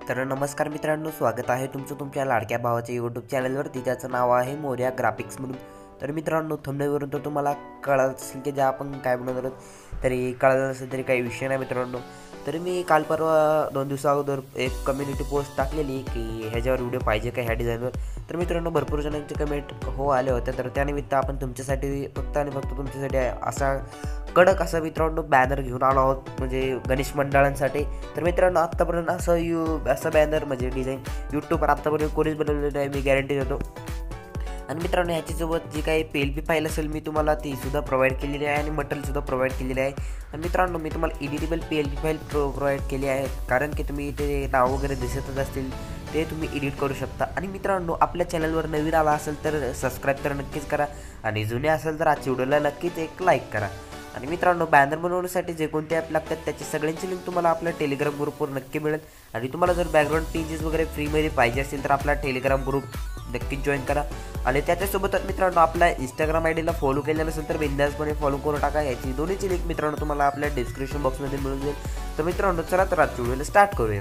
तर नमस्कार मित्रांनो, स्वागत आहे तुमचं तुमच्या लाडक्या भावाच्या यूट्यूब चॅनलवरती. त्याचं नाव आहे मोरया ग्राफिक्स म्हणून. तर मित्रांनो, थंबनेलवरून तर तुम्हाला कळलं असेल की ज्या आपण काय बनवतो तरी कळलं नसेल तरी काही विषय नाही मित्रांनो. तर मी काल परवा 2 दिवसा अगोदर एक कम्युनिटी पोस्ट टाकलेली की ह्याच्यावर व्हिडिओ पाहिजे का ह्या डिझाईनवर. तर मित्रांनो, भरपूर जणांचे कमेंट आले होते. तर त्यानिमित्त आपण तुमच्यासाठी फक्त आणि फक्त तुमच्यासाठी असा कडक असा मित्रांनो बॅनर घेऊन आलो आहोत, म्हणजे गणेश मंडळांसाठी. तर मित्रांनो, आत्तापर्यंत असं बॅनर म्हणजे डिझाईन यूट्यूबवर आत्तापर्यंत कोणीच बनवलेलं आहे, मी गॅरंटी देतो. आणि मित्रांनो, ह्याच्यासोबत जी काही PLP फाईल असेल मी तुम्हाला तीसुद्धा प्रोव्हाइड केलेली आहे आणि मटेरियलसुद्धा प्रोव्हाइड केलेली आहे. आणि मित्रांनो, मी तुम्हाला एडिटेबल PLP फाईल प्रोव्हाइड केली आहे, कारण की तुम्ही इथे नाव वगैरे दिसतच असतील ते तुम्ही एडिट करू शकता. आणि मित्रांनो, आपल्या चॅनलवर नवीन आला असेल तर सबस्क्राईब तर नक्कीच करा, आणि जुने असेल तर आजच्या व्हिडिओला नक्कीच एक लाईक करा. आणि मित्रांनो, बॅनर बनवण्यासाठी जे कोणते ॲप लागतात त्याची सगळ्यांची लिंक तुम्हाला आपल्या टेलिग्राम ग्रुपवर नक्की मिळेल. आणि तुम्हाला जर बॅकग्राऊंड पेजेस वगैरे फ्रीमध्ये पाहिजे असेल तर आपला टेलिग्राम ग्रुप नक्कीच जॉईन करा. आणि त्याच्यासोबतच मित्रांनो, आपल्या इंस्टाग्राम ID ला फॉलो केलेलं असेल तर बिंदासपणे फॉलो करून टाका. याची दोन्हीची लिंक मित्रांनो तुम्हाला आपल्या डिस्क्रिप्शन बॉक्समध्ये मिळून जाईल. तर मित्रांनो, चला तर आजच्या व्हिडिओला स्टार्ट करूया.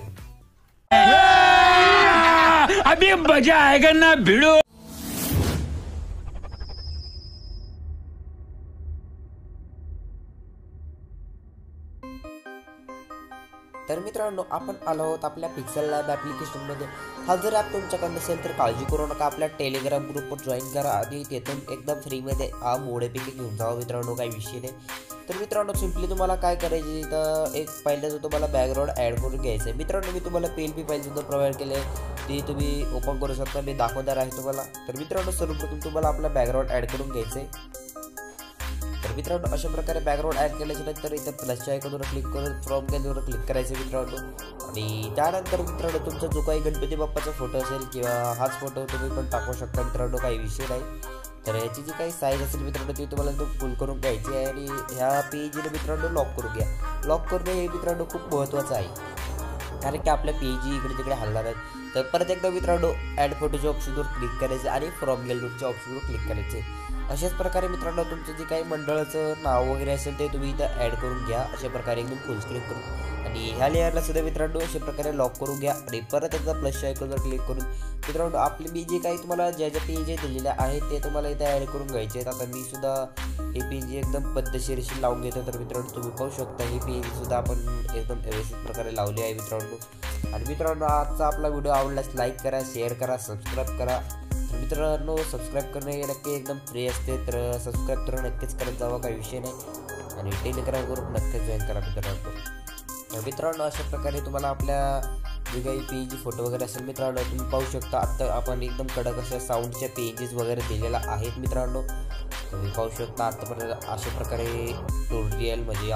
अभी मजा आएगा ना भिड़ो. तर मित्रांनो, आपण आलो आहोत आपल्या पिक्सल लॅब ॲप्लिकेशनमध्ये. हा जर ॲप तुमच्याकडे नसेल तर काळजी करू नका, आपल्या टेलिग्राम ग्रुपवर जॉईन करा आणि तिथून एकदम फ्रीमध्ये हा मोडेपैकी घेऊन जावा मित्रांनो, काही विषय नाही. तर मित्रांनो, सिम्पली तुम्हाला काय करायची, तर एक पहिल्यांदा तुम्हाला बॅकग्राऊंड ॲड करून घ्यायचं आहे. मित्रांनो, मी तुम्हाला PLP फाईलसुद्धा प्रोव्हाइड केली आहे, ती तुम्ही ओपन करू शकता, मी दाखवणार आहे तुम्हाला. तर मित्रांनो, सर्वप्रथम तुम्हाला आपला बॅकग्राऊंड ॲड करून घ्यायचं आहे. तर मित्रांनो, अशा प्रकारे बॅकग्राऊंड ॲड केल्याच्या नंतर इथं प्लसच्या आयकॉनवर क्लिक करून फ्रॉम गॅलरीवर क्लिक करायचं मित्रांनो. आणि त्यानंतर मित्रांनो, तुमचा जो काही गणपती बाप्पाचा फोटो असेल किंवा हाच फोटो तुम्ही पण टाकू शकता मित्रांनो, काही विषय नाही. तर याची जी काही साईज असेल मित्रांनो ती तुम्हाला एकदम फुल करून घ्यायची आहे. आणि ह्या पेजला मित्रांनो लॉक करून घ्या. लॉक करणे हे मित्रांनो खूप महत्त्वाचं आहे, कारण की आपल्या पेज इकडे तिकडे हलणार आहेत. तर परत एकदा मित्रांनो, ॲड फोटोच्या ऑप्शनवर क्लिक करायचं आणि फ्रॉम गॅलरीच्या ऑप्शनवर क्लिक करायचे. अशाच प्रकारे मित्रांनो, तुमचं जे काही मंडळाचं नाव वगैरे असेल ते तुम्ही इथं ॲड करून घ्या, अशा प्रकारे एकदम फुल स्क्रीन करून. आणि ह्या लेअरला सुद्धा मित्रांनो अशा प्रकारे लॉक करून घ्या. आणि परत एकदा प्लसच्या आयकॉनवर क्लिक करून मित्रांनो, आपले मी जे काही तुम्हाला ज्या पेज दिलेल्या आहेत ते तुम्हाला इथं ॲड करून घ्यायचे आहेत. आता मी सुद्धा हे पेज एकदम पद्धतशीरशी लावून घेतो. तर मित्रांनो, तुम्ही पाहू शकता ही पेज सुद्धा आपण एकदम व्यवस्थित प्रकारे लावली आहे मित्रांनो. आणि मित्रांनो, आजचा आपला व्हिडिओ आवडल्यास लाईक करा, शेअर करा, सबस्क्राईब करा. तर मित्रांनो, सबस्क्राईब करणे नक्की एकदम फ्री असते, तर सबस्क्राईब तर नक्कीच करत जावं, काही विषय नाही. आणि टेलिग्राम ग्रुप नक्कीच जॉईन करा मित्रांनो. तर मित्रांनो, अशा प्रकारे तुम्हाला आपल्या जे काही पेज फोटो वगैरे असेल मित्रांनो, तुम्ही पाहू शकता. आत्ता आपण एकदम कडक अशा साऊंडच्या पेजेस वगैरे दिलेला आहेत मित्रांनो, तुम्ही पाहू शकता. आत्तापर्यंत अशा प्रकारे ट्युटोरियल म्हणजे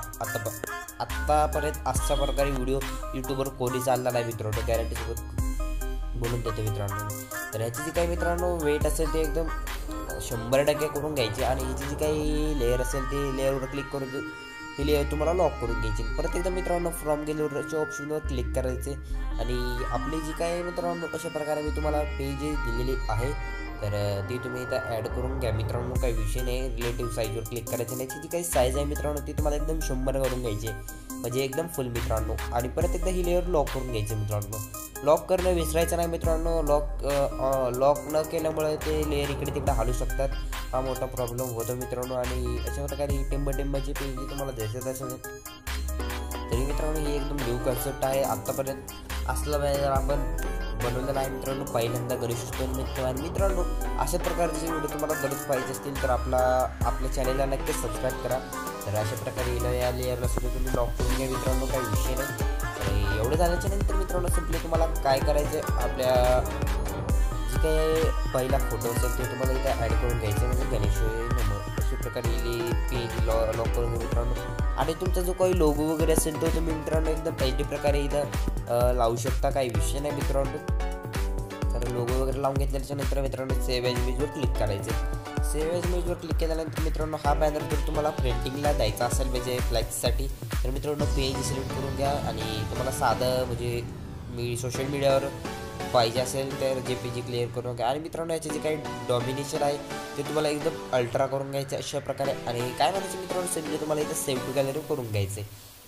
आत्तापर्यंत अशा प्रकारे व्हिडिओ यूट्यूबवर कोणी चालला नाही मित्रांनो, गॅरंटीसोबत बोलून देतो मित्रांनो. तर ह्याची जी काही मित्रांनो वेट असेल ते एकदम 100% करून घ्यायची. आणि ह्याची जी काही लेअर असेल ते लेअरवर क्लिक करून ती लेअर तुम्हाला लॉक करून घ्यायची. परत एकदा मित्रांनो, फ्रॉम गॅलरीच्या ऑप्शनवर क्लिक करायचे. आणि आपली जी काही मित्रांनो अशा प्रकारे मी तुम्हाला पेज दिलेली आहे, तर ती तुम्ही इथं ॲड करून घ्या मित्रांनो, काही विषय नाही. रिलेटिव्ह साईजवर क्लिक करायची. आणि याची जी काही साईज आहे मित्रांनो ती तुम्हाला एकदम 100 करून घ्यायची, म्हणजे एकदम फुल मित्रांनो. आणि परत एकदा ही लेअर लॉक करून घ्यायची मित्रांनो. लॉक करणं विसरायचं नाही मित्रांनो. लॉक न केल्यामुळे ते लेअर इकडे तिकडे हलू शकतात, हा मोठा प्रॉब्लेम होतो मित्रांनो. आणि अशा प्रकारे टिंबाची पेज तुम्हाला दिसत असेल तरी मित्रांनो, ही एकदम न्यू कन्सेप्ट आहे. आत्तापर्यंत असला बॅनर आपण बनवलेला आहे मित्रांनो, पहिल्यांदा गणेशोत्सवानिमित्त. आणि मित्रांनो, अशा प्रकारचे व्हिडिओ तुम्हाला गरज पाहिजे असतील तर आपल्या चॅनलला नक्कीच सबस्क्राईब करा. तर अशा प्रकारे या लेअरला सुद्धा तुम्ही लॉक करून घ्या मित्रांनो, काही विषय नाही. आणि एवढं झाल्याच्या नंतर मित्रांनो, सिम्पली तुम्हाला काय करायचं, आपल्या जे काही पहिला फोटो असेल ते तुम्हाला इथं ॲड करून घ्यायचं, म्हणजे गणेश अशा प्रकारे पेज लॉक करून घ्या मित्रांनो. आणि तुमचा जो काही लोगो वगैरे असेल तो तुम्ही मित्रांनो एकदम पहिल्या प्रकारे इथं लावू शकता, काही विषय नाही मित्रांनो. तर लोगो वगैरे लावून घेतल्याच्या नंतर मित्रांनो सेव्ह एज इमेजवर क्लिक करायचे. सेव्ह एज इमेजवर क्लिक केल्यानंतर मित्रांनो, हा बॅनर जर तुम्हाला प्रिंटिंगला द्यायचा असेल म्हणजे फ्लॅक्ससाठी, तर मित्रांनो पेज सिलेक्ट करून घ्या. आणि तुम्हाला साधं म्हणजे मी सोशल मीडियावर पाहिजे असेल तर JPG क्लिअर करून घ्या. आणि मित्रांनो, याचे जे काही डॉमिनेशन आहे ते तुम्हाला एकदम अल्ट्रा करून घ्यायचे अशा प्रकारे. आणि काय म्हणायचं मित्रांनो, सिम्पली तुम्हाला इथं सेव्ह टू गॅलरी करून घ्यायचे.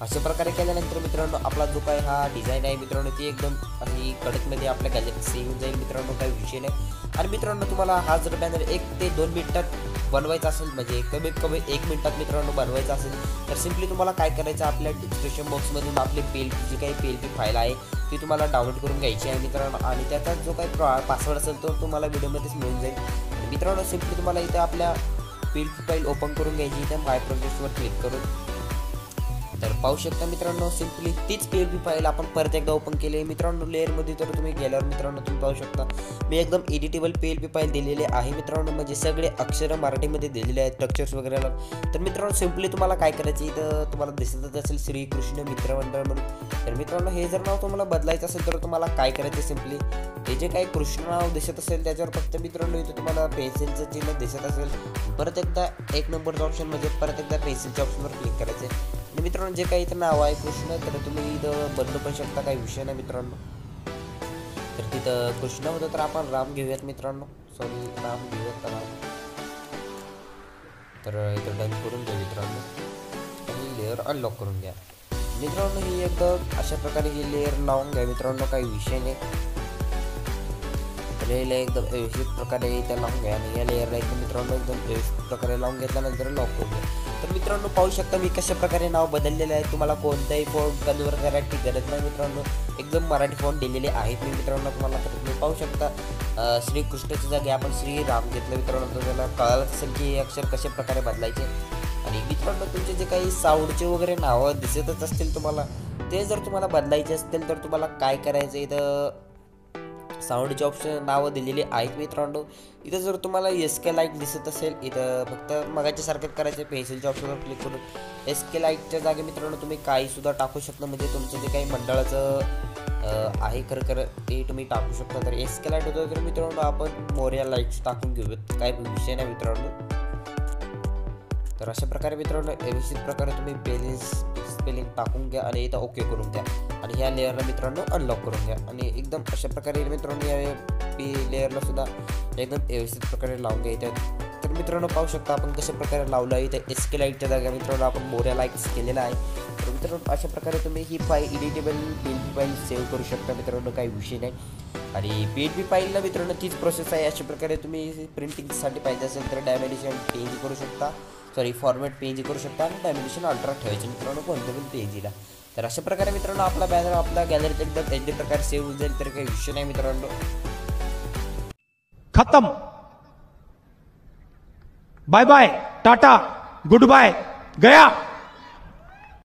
अशा प्रकारे केल्यानंतर मित्रांनो आपला जो काय हा डिझाईन आहे मित्रांनो ती एकदम अशी कडकमध्ये आपल्या गॅलरीत सेव्ह होऊन जाईल मित्रांनो, काही विषय नाही. आणि मित्रांनो तुम्हाला हा जर बॅनर 1 ते 2 मिनिटात बनवायचा असेल, म्हणजे कमीत कमी 1 मिनिटात मित्रांनो बनवायचा असेल, तर सिम्पली तुम्हाला काय करायचं, आपल्या डिस्क्रिप्शन बॉक्समधून आपली जी काही PLP फाईल आहे ती तुम्हाला डाउनलोड करून घ्यायची आहे मित्रांनो. आणि त्याचा जो काही पासवर्ड असेल तो तुम्हाला व्हिडिओमध्येच मिळून जाईल. मित्रांनो सिम्पली तुम्हाला इथे आपल्या PLP फाईल ओपन करून घ्यायची, इथे माय प्रोजेक्टवर क्लिक करून. तर पाहू शकता मित्रांनो सिम्पली तीच PLP फाईल आपण परत एकदा ओपन केली आहे मित्रांनो. लेअरमध्ये तर तुम्ही गेल्यावर मित्रांनो तुम्ही पाहू शकता मी एकदम एडिटेबल PLP फाईल दिलेली आहे मित्रांनो, म्हणजे सगळे अक्षरं मराठीमध्ये दिलेले आहेत, स्ट्रक्चर्स वगैरे. तर मित्रांनो सिम्पली तुम्हाला काय करायचं, इथं तुम्हाला दिसतच असेल श्रीकृष्ण मित्रमंडळ म्हणून. तर मित्रांनो हे जर नाव तुम्हाला बदलायचं असेल तर तुम्हाला काय करायचं, सिम्पली हे जे काही कृष्ण नाव दिसत असेल त्याच्यावर फक्त मित्रांनो इथं तुम्हाला पेन्सिलचं चिन्ह दिसत असेल, परत एकदा 1 नंबरचं ऑप्शन म्हणजे परत एकदा पेन्सिलच्या ऑप्शनवर क्लिक करायचं. आणि मित्रांनो जे काही इथं नाव आहे कृष्ण, तर तुम्ही इथं बदलू पण शकता, काही विषय नाही मित्रांनो. तर तिथं कृष्ण होतं तर आपण राम घेऊयात मित्रांनो, सॉरी राम घेऊयात तर इथं डन करून घ्या मित्रांनो आणि लेअर अनलॉक करून घ्या मित्रांनो. ही एकदम अशा प्रकारे ही लेअर लावून घ्या मित्रांनो, काही विषय नाही. तर हे एकदम व्यवस्थित प्रकारे इथं लावून घ्या आणि या लेअरला एकदम मित्रांनो एकदम व्यवस्थित प्रकारे लावून घेतल्यानंतर लॉक करून घ्या. तर मित्रांनो पाहू शकता मी कशा प्रकारे नाव बदललेलं आहे, तुम्हाला कोणताही फॉन्ट कन्वर्ट करायची गरज नाही मित्रांनो, एकदम मराठी फॉन्ट दिलेले आहेत मी मित्रांनो तुम्हाला. तर तुम्ही पाहू शकता श्रीकृष्णाच्या जागी आपण श्रीराम घेतलं मित्रांनो, त्याला कळालंच असेल की हे अक्षर कशा प्रकारे बदलायचे. आणि मित्रांनो तुमचे जे काही साऊंडचे वगैरे नावं दिसतच असतील तुम्हाला, ते जर तुम्हाला बदलायचे असतील तर तुम्हाला काय करायचं, इथं साऊंडचे ऑप्शन नावं दिलेली आहेत मित्रांनो. इथं जर तुम्हाला SK लाईट दिसत असेल, इथं फक्त मगाच्या सारखंच करायचं, पेन्सिलच्या ऑप्शनवर क्लिक करून SK लाईटच्या जागी मित्रांनो तुम्ही काहीसुद्धा टाकू शकता, म्हणजे तुमचं जे काही मंडळाचं आहे खरं ते तुम्ही टाकू शकता. तर SK लाईट होतं तर मित्रांनो आपण मोरया लाईट्स टाकून घेऊयात, काही विषय नाही मित्रांनो. तर अशा प्रकारे मित्रांनो व्यवस्थित प्रकारे तुम्ही स्पेलिंग टाकून घ्या आणि इथं ओके करून घ्या आणि ह्या लेअरला मित्रांनो अनलॉक करून घ्या. आणि एकदम अशा प्रकारे मित्रांनो या लेअरला सुद्धा एकदम व्यवस्थित प्रकारे लावून घ्या इथं. तर मित्रांनो पाहू शकता आपण कशा प्रकारे लावलं आहे, इथं SK लाईटच्या जागा मित्रांनो आपण मोरया लाईट्स केलेला आहे. तर मित्रांनो अशा प्रकारे तुम्ही ही file editable PLP file save करू शकता मित्रांनो, काही विषय नाही. आणि PLP फाईलला मित्रांनो तीच प्रोसेस आहे. अशा प्रकारे तुम्ही प्रिंटिंगसाठी पाहिजे असेल तर डायमेन्शन PNG करू शकता, सॉरी फॉर्मॅट PNG करू शकता आणि डायमेन्शन अल्ट्रा ठेवायचे मित्रांनो कोणत्या पण PNGला. तर अशा प्रकारे मित्रांनो आपला बॅनर आपल्या गॅलरीत एकदम HD प्रकारे सेव्ह होऊन जाईल, तर काही विषय नाही मित्रांनो. खत्म. बाय बाय, टाटा, गुड बाय, गया.